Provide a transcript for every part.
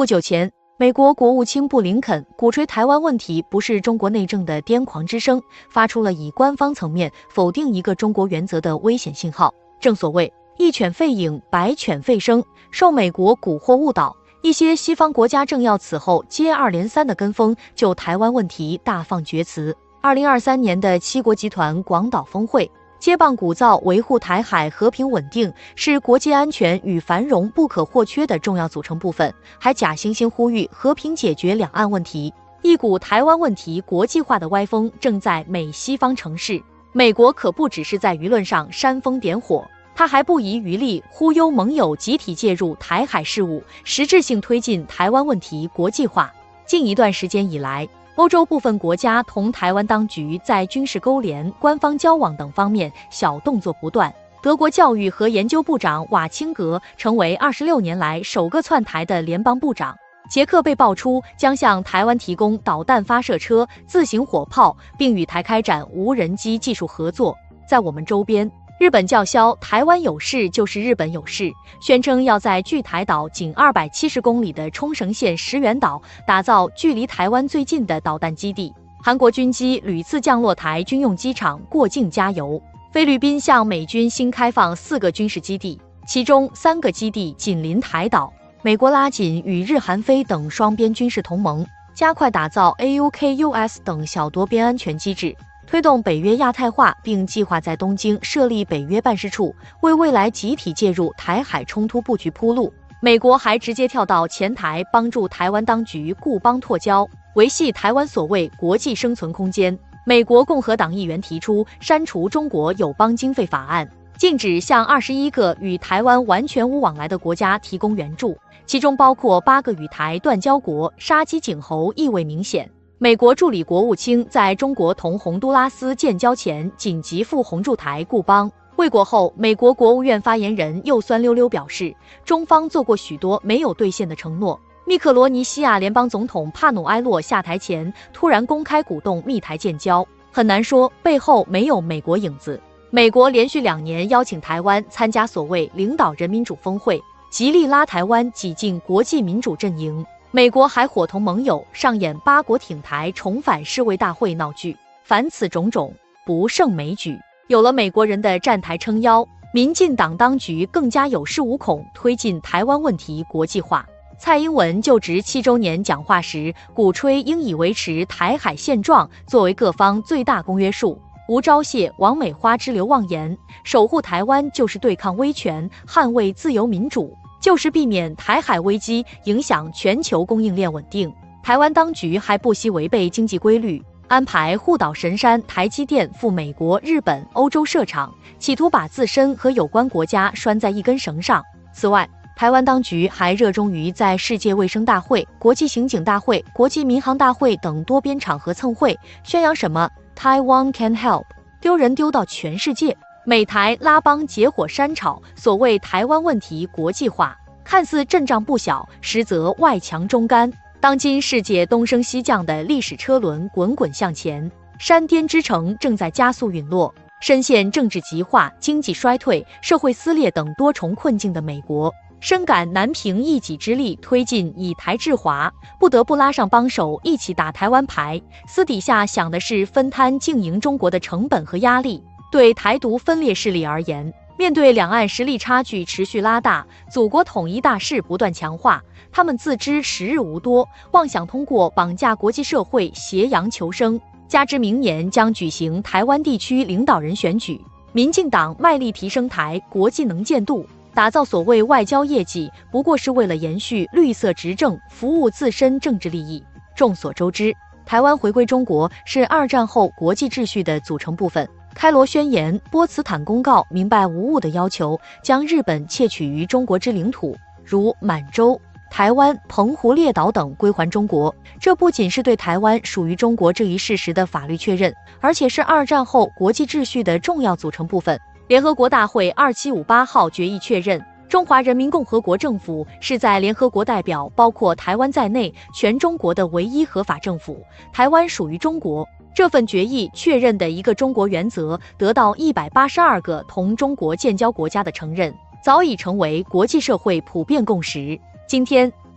不久前，美国国务卿布林肯鼓吹台湾问题不是中国内政的癫狂之声，发出了以官方层面否定一个中国原则的危险信号。正所谓一犬吠影，百犬吠声，受美国蛊惑误导，一些西方国家正要此后接二连三的跟风，就台湾问题大放厥词。2023年的七国集团广岛峰会，接棒鼓噪维护台海和平稳定是国际安全与繁荣不可或缺的重要组成部分，还假惺惺呼吁和平解决两岸问题。一股台湾问题国际化的歪风正在美西方城市，美国可不只是在舆论上煽风点火，他还不遗余力忽悠盟友集体介入台海事务，实质性推进台湾问题国际化。近一段时间以来，欧洲部分国家同台湾当局在军事勾连、官方交往等方面小动作不断。德国教育和研究部长瓦钦格成为26年来首个窜台的联邦部长。捷克被爆出将向台湾提供导弹发射车、自行火炮，并与台开展无人机技术合作。在我们周边，日本叫嚣台湾有事就是日本有事，宣称要在距台岛仅270公里的冲绳县石垣岛打造距离台湾最近的导弹基地。韩国军机屡次降落台军用机场过境加油。菲律宾向美军新开放4个军事基地，其中3个基地紧邻台岛。美国拉紧与日韩菲等双边军事同盟，加快打造 AUKUS 等小多边安全机制，推动北约亚太化，并计划在东京设立北约办事处，为未来集体介入台海冲突布局铺路。美国还直接跳到前台，帮助台湾当局固邦拓交，维系台湾所谓国际生存空间。美国共和党议员提出删除中国友邦经费法案，禁止向21个与台湾完全无往来的国家提供援助，其中包括8个与台断交国，杀鸡儆猴意味明显。美国助理国务卿在中国同洪都拉斯建交前紧急赴洪驻台固邦。未果后，美国国务院发言人又酸溜溜表示，中方做过许多没有兑现的承诺。密克罗尼西亚联邦总统帕努埃洛下台前突然公开鼓动密台建交，很难说背后没有美国影子。美国连续2年邀请台湾参加所谓领导人民主峰会，极力拉台湾挤进国际民主阵营。美国还伙同盟友上演8国挺台重返世卫大会闹剧，凡此种种不胜枚举。有了美国人的站台撑腰，民进党当局更加有恃无恐推进台湾问题国际化。蔡英文就职7周年讲话时鼓吹应以维持台海现状作为各方最大公约数，无招谢王美花之流妄言，守护台湾就是对抗威权，捍卫自由民主，就是避免台海危机影响全球供应链稳定。台湾当局还不惜违背经济规律，安排护岛神山台积电赴美国、日本、欧洲设厂，企图把自身和有关国家拴在一根绳上。此外，台湾当局还热衷于在世界卫生大会、国际刑警大会、国际民航大会等多边场合蹭会，宣扬什么 Taiwan can help， 丢人丢到全世界。美台拉帮结伙煽炒所谓台湾问题国际化，看似阵仗不小，实则外强中干。当今世界东升西降的历史车轮滚滚向前，山巅之城正在加速陨落。深陷政治极化、经济衰退、社会撕裂等多重困境的美国，深感难凭一己之力推进以台制华，不得不拉上帮手一起打台湾牌，私底下想的是分摊经营中国的成本和压力。对台独分裂势力而言，面对两岸实力差距持续拉大，祖国统一大势不断强化，他们自知时日无多，妄想通过绑架国际社会挟洋求生。加之明年将举行台湾地区领导人选举，民进党卖力提升台国际能见度，打造所谓外交业绩，不过是为了延续绿色执政，服务自身政治利益。众所周知，台湾回归中国是2战后国际秩序的组成部分。开罗宣言、波茨坦公告明白无误地要求将日本窃取于中国之领土，如满洲、台湾、澎湖列岛等归还中国。这不仅是对台湾属于中国这一事实的法律确认，而且是2战后国际秩序的重要组成部分。联合国大会2758号决议确认，中华人民共和国政府是在联合国代表包括台湾在内全中国的唯一合法政府，台湾属于中国。这份决议确认的一个中国原则得到182个同中国建交国家的承认，早已成为国际社会普遍共识。今天，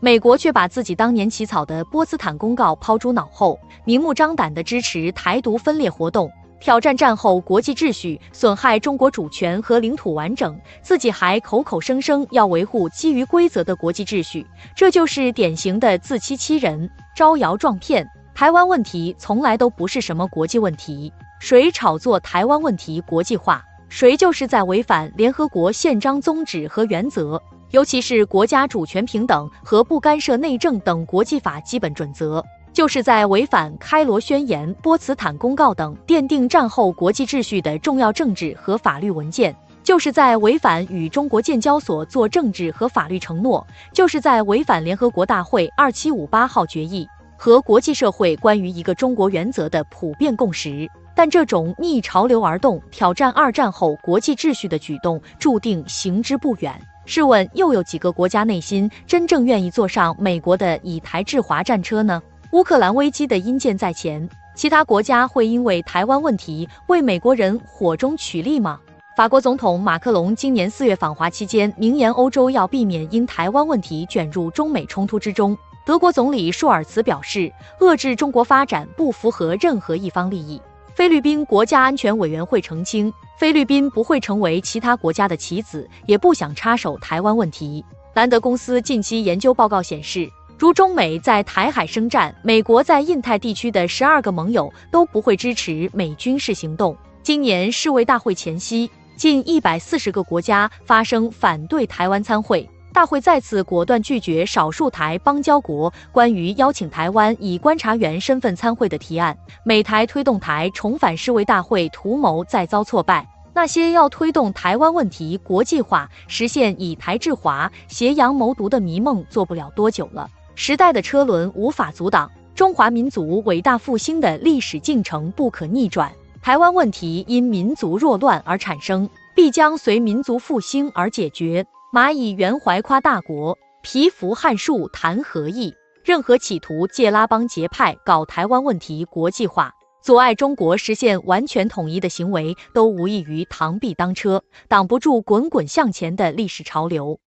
美国却把自己当年起草的波茨坦公告抛诸脑后，明目张胆地支持台独分裂活动，挑战战后国际秩序，损害中国主权和领土完整，自己还口口声声要维护基于规则的国际秩序，这就是典型的自欺欺人、招摇撞骗。台湾问题从来都不是什么国际问题，谁炒作台湾问题国际化，谁就是在违反联合国宪章宗旨和原则，尤其是国家主权平等和不干涉内政等国际法基本准则，就是在违反开罗宣言、波茨坦公告等奠定战后国际秩序的重要政治和法律文件，就是在违反与中国建交所做政治和法律承诺，就是在违反联合国大会2758号决议和国际社会关于一个中国原则的普遍共识。但这种逆潮流而动、挑战二战后国际秩序的举动，注定行之不远。试问，又有几个国家内心真正愿意坐上美国的以台制华战车呢？乌克兰危机的阴箭在前，其他国家会因为台湾问题为美国人火中取栗吗？法国总统马克龙今年4月访华期间明言，欧洲要避免因台湾问题卷入中美冲突之中。德国总理舒尔茨表示，遏制中国发展不符合任何一方利益。菲律宾国家安全委员会澄清，菲律宾不会成为其他国家的棋子，也不想插手台湾问题。兰德公司近期研究报告显示，如中美在台海生战，美国在印太地区的12个盟友都不会支持美军事行动。今年世卫大会前夕，近140个国家发声反对台湾参会。大会再次果断拒绝少数台邦交国关于邀请台湾以观察员身份参会的提案，美台推动台重返世卫大会图谋再遭挫败。那些要推动台湾问题国际化、实现以台制华、挟洋谋独的迷梦做不了多久了。时代的车轮无法阻挡，中华民族伟大复兴的历史进程不可逆转。台湾问题因民族弱乱而产生，必将随民族复兴而解决。蚂蚁圆怀夸大国，蚍蜉撼树谈何易？任何企图借拉帮结派搞台湾问题国际化，阻碍中国实现完全统一的行为，都无异于螳臂当车，挡不住滚滚向前的历史潮流。